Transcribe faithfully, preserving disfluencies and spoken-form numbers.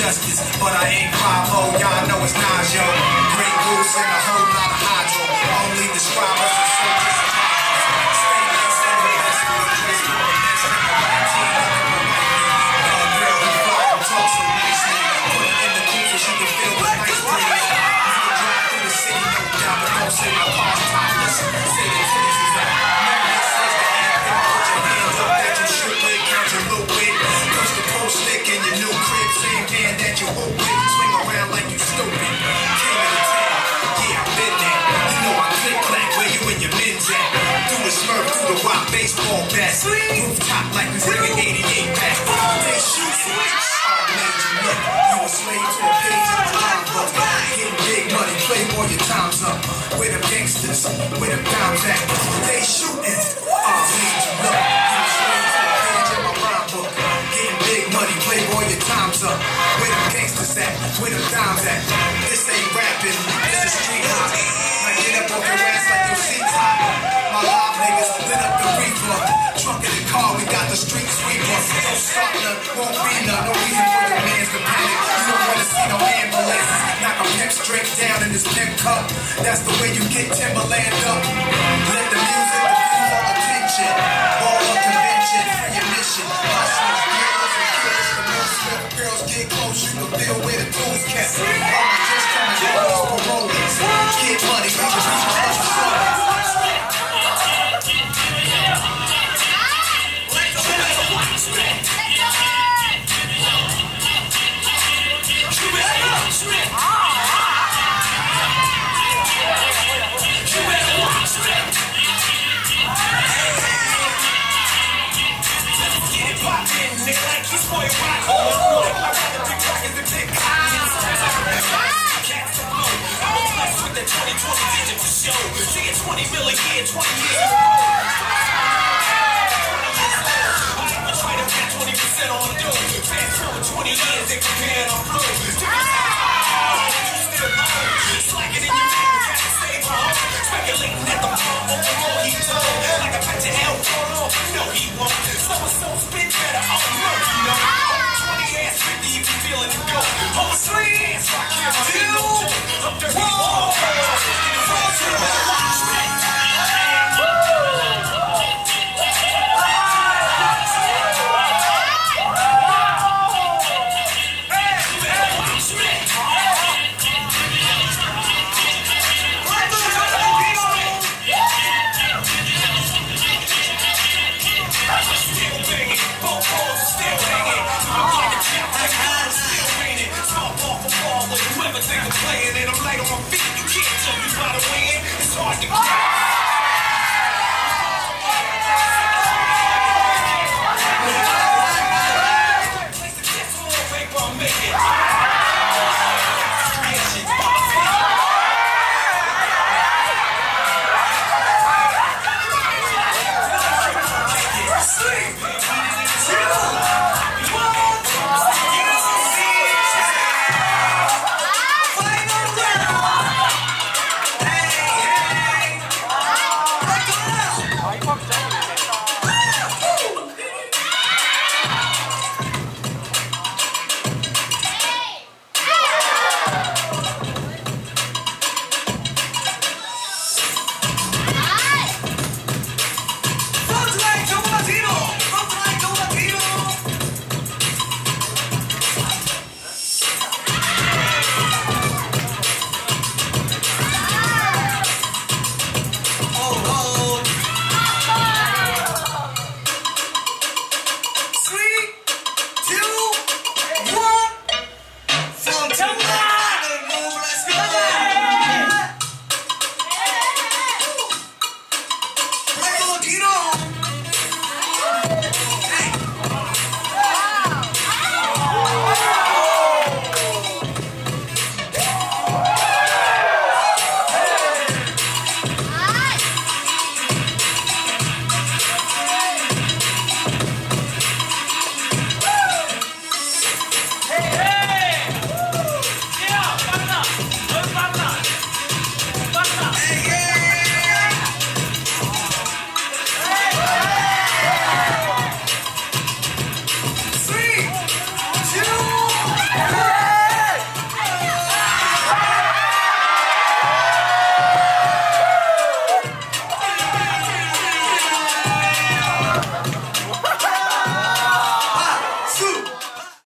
justice, but I ain't five oh, y'all know it's Nas, yo. Great Goose and a whole lot of hydro. Only describe us as soldiers and hoppers. Stay laced and the best for the dress for the next nigga. Black teen, nothing but white man. Uh, girl who fly and talk so nicely. Put it in the booth so she can feel the nice breeze. Nigga drive through the city, no doubt, but don't say my car's topless. Say the titties is out. Memory says the anthem. Put your hands up that you shoot with, count your low wit. Push the pole stick in your new crib, same hand that you hope with. Swing around like you stupid. King of the town, yeah, I've been there. You know I click clack where you and your men's at. Through the smurf, through the rock baseball bat. Rooftop like we bringing eighty-eight back. They shoot switch. Oh, made you look. You a slave to a page in the line book. Getting big money, play more, your time's up. Where them gangsters, where them dimes at. They shooting. Oh, made you look. You a slave to a page in my rhyme book. Getting big money, play more, your time's up. Where them gangsters at, where them dimes at. This ain't rapping, this is street hop. Now get up off your ass like your seat's hot. My live niggas lit up the reefer. Trunk in the car, we got the street sweeper. Don't stop none, won't be none. No reason for your mans to panic. You don't wanna see no ambulance. Knock a pimp straight down in his pimp cup. That's the way you get Timberland up. Let the music diffuse all attention. Ball of convention, free your mission. Hustlers, girls, and kids. The more swift girls get close, you can feel where the tools kept. I'ma just come and get these parolees. Kid money, we just reach my hustle. twenty million, twenty years. I try to get twenty percent on the dough. Fast forward twenty years, they compare on flow. Slacking in your man, got to save her home. Speculating at the palm of the more he told. Like a patch of hell, roll on. No, he won't. So and so spit better. Oh, no, you know. twenty ass, fifty if you feeling the go. Hold sleeves, rock here, my two, I'm dirty. Whoa, playing and I'm light on my feet. You can't tell me how to win. It's hard to get. Place the chips on the paper, I'll make it. Tiro!